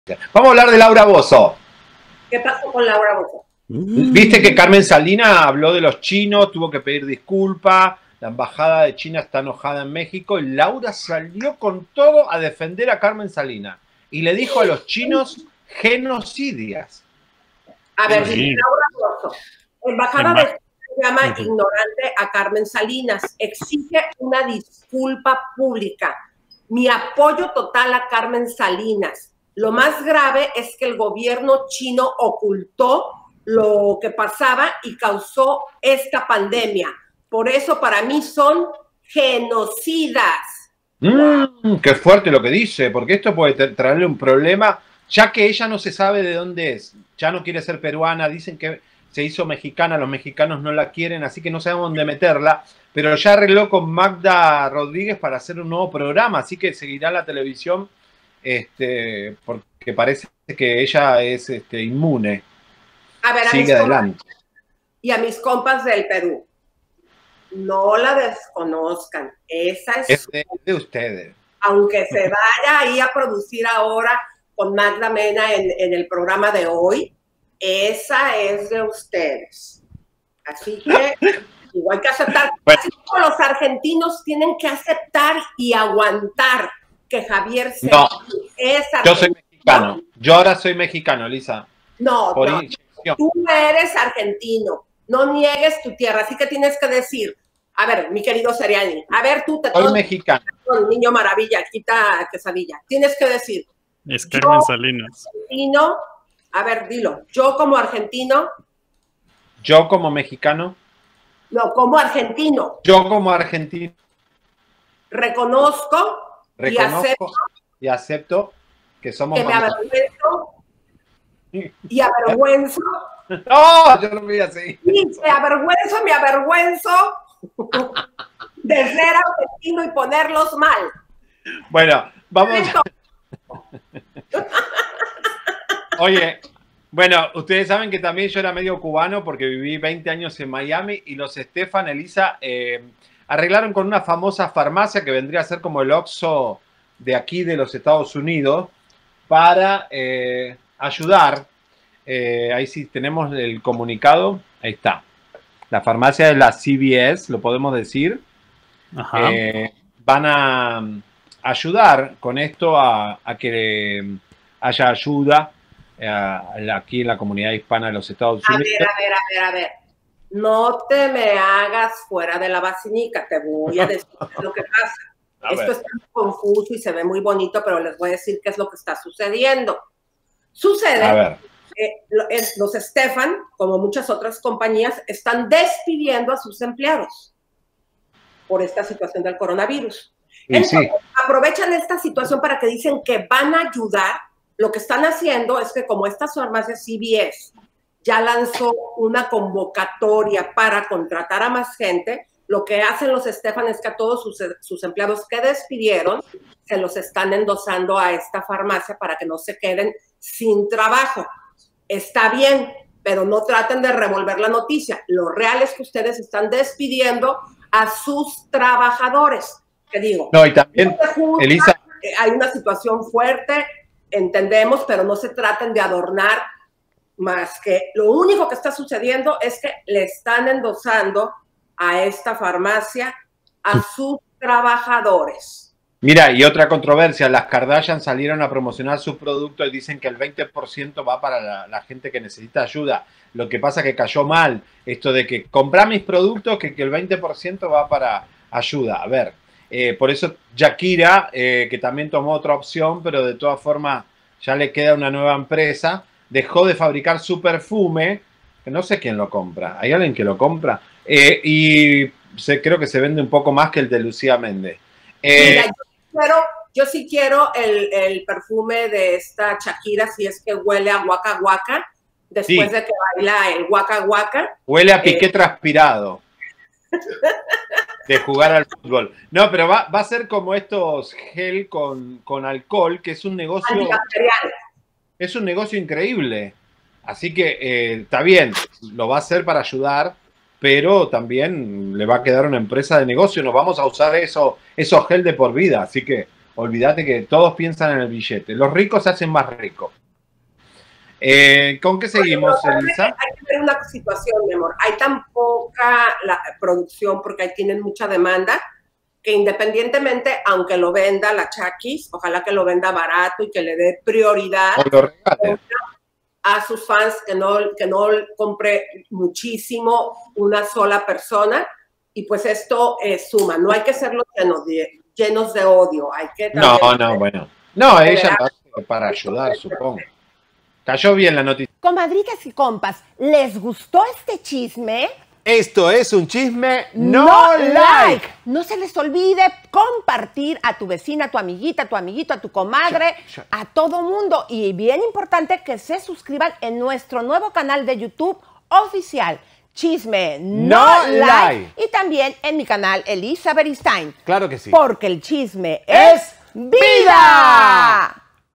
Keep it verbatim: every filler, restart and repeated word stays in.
Vamos a hablar de Laura Bozzo. ¿Qué pasó con Laura Bozzo? Viste que Carmen Salinas habló de los chinos, tuvo que pedir disculpas, la embajada de China está enojada en México y Laura salió con todo a defender a Carmen Salinas y le dijo a los chinos genocidias. A ver, sí. Laura Bozzo, embajada de China llama uh-huh. ignorante a Carmen Salinas, exige una disculpa pública. Mi apoyo total a Carmen Salinas. Lo más grave es que el gobierno chino ocultó lo que pasaba y causó esta pandemia. Por eso para mí son genocidas. Mm, qué fuerte lo que dice, porque esto puede traerle un problema, ya que ella no se sabe de dónde es. Ya no quiere ser peruana, dicen que se hizo mexicana, los mexicanos no la quieren, así que no sabemos dónde meterla. Pero ya arregló con Magda Rodríguez para hacer un nuevo programa, así que seguirá la televisión. Este, porque parece que ella es este, inmune. A ver, a Sigue adelante. Compas, y a mis compas del Perú, no la desconozcan. Esa es, es de, de ustedes. Aunque se vaya ahí a producir ahora con Magda Mena en, en el programa de hoy, esa es de ustedes. Así que igual hay que aceptar. Bueno. Así como los argentinos tienen que aceptar y aguantar que Javier Serrano no, es argentino. Yo soy mexicano. Yo ahora soy mexicano, Lisa. No, no. Tú eres argentino. No niegues tu tierra. Así que tienes que decir, a ver, mi querido Seriani, a ver, tú te... Soy mexicano. Niño maravilla, quita quesadilla. Tienes que decir... Es Carmen Salinas. Argentino, a ver, dilo. Yo como argentino... Yo como mexicano... No, como argentino. Yo como argentino... Reconozco... Reconozco y acepto, y acepto que somos que me avergüenzo y avergüenzo. No, yo no voy a seguir. Y me avergüenzo, me avergüenzo de ser argentino y ponerlos mal. Bueno, vamos. Oye, bueno, ustedes saben que también yo era medio cubano porque viví veinte años en Miami y los Estefan, Elisa, eh, arreglaron con una famosa farmacia que vendría a ser como el Oxxo de aquí de los Estados Unidos para eh, ayudar. Eh, ahí sí tenemos el comunicado. Ahí está. La farmacia de la C V S, lo podemos decir. Ajá. Eh, van a ayudar con esto a, a que haya ayuda eh, aquí en la comunidad hispana de los Estados a Unidos. Ver, a ver, a ver, a ver. No te me hagas fuera de la vacinica, te voy a decir lo que pasa. A Esto ver. Está muy confuso y se ve muy bonito, pero les voy a decir qué es lo que está sucediendo. Sucede que los Estefan, como muchas otras compañías, están despidiendo a sus empleados por esta situación del coronavirus. Sí, Entonces, sí. aprovechan esta situación para que dicen que van a ayudar. Lo que están haciendo es que como estas farmacias C V S ya lanzó una convocatoria para contratar a más gente, lo que hacen los Estefan es que a todos sus, sus empleados que despidieron se los están endosando a esta farmacia para que no se queden sin trabajo. Está bien, pero no traten de revolver la noticia. Lo real es que ustedes están despidiendo a sus trabajadores. Te digo, no, y también, no Elisa, hay una situación fuerte, entendemos, pero no se traten de adornar. Más que lo único que está sucediendo es que le están endosando a esta farmacia a sus trabajadores. Mira, y otra controversia, las Kardashian salieron a promocionar sus productos y dicen que el veinte por ciento va para la, la gente que necesita ayuda. Lo que pasa que cayó mal esto de que comprar mis productos, que, que el veinte por ciento va para ayuda. A ver, eh, por eso Shakira, eh, que también tomó otra opción, pero de todas formas ya le queda una nueva empresa, dejó de fabricar su perfume, que no sé quién lo compra, hay alguien que lo compra, eh, y se, creo que se vende un poco más que el de Lucía Méndez. Eh, Mira, yo, quiero, yo sí quiero el, el perfume de esta Shakira, si es que huele a guaca guaca, después sí. de que baila el guaca guaca. Huele a piqué eh, transpirado. De jugar al fútbol. No, pero va, va a ser como estos gel con, con alcohol, que es un negocio... Antibacterial. Es un negocio increíble. Así que eh, está bien, lo va a hacer para ayudar, pero también le va a quedar una empresa de negocio. Nos vamos a usar eso, esos gel de por vida. Así que olvídate que todos piensan en el billete. Los ricos se hacen más ricos. Eh, ¿Con qué seguimos, bueno, Elisa? Hay que ver una situación, mi amor. Hay tan poca la producción porque ahí tienen mucha demanda que independientemente, aunque lo venda la Chakis, ojalá que lo venda barato y que le dé prioridad O lo regale. a sus fans, que no, que no compre muchísimo una sola persona, y pues esto eh, suma. No hay que serlo llenos de, llenos de odio. Hay que no, no, bueno. No, ella lo hace para ayudar, supongo. Cayó bien la noticia. Comadritas y compas, ¿les gustó este chisme? Esto es un chisme No, no like. like. No se les olvide compartir a tu vecina, a tu amiguita, a tu amiguito, a tu comadre, Sure, sure. a todo mundo. Y bien importante que se suscriban en nuestro nuevo canal de YouTube oficial, Chisme No, No like. like. Y también en mi canal Elisa Beristain. Claro que sí. Porque el chisme es vida.